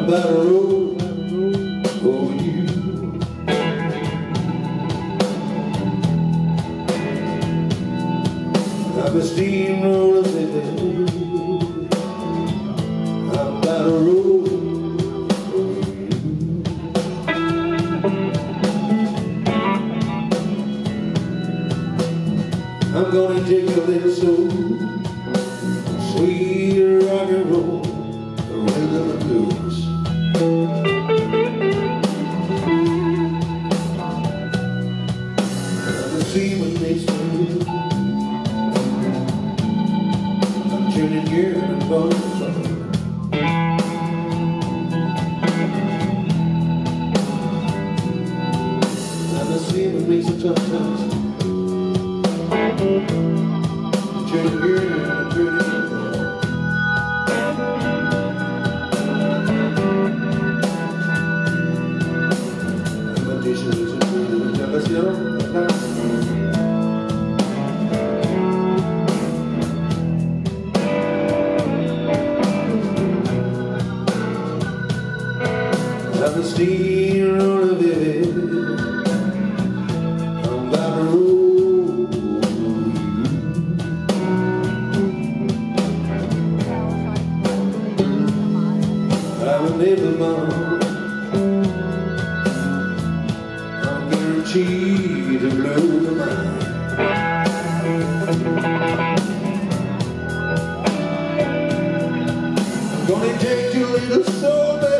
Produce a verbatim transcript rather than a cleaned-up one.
about to roll over you. I'm a steamroller, baby. I'm about to roll over you. I'm gonna take a little soul, sweet rock and roll, the rhythm and blues. I'm a seaman makes me. I'm turning gear and going to trouble. I'm a seaman makes it tough times. Turning gear and turning I'm a steamroller, baby. I'm about to roll over you. I'm a neighbor, mom. I'm guaranteed to blow the mind. I'm gonna take your little soul, baby.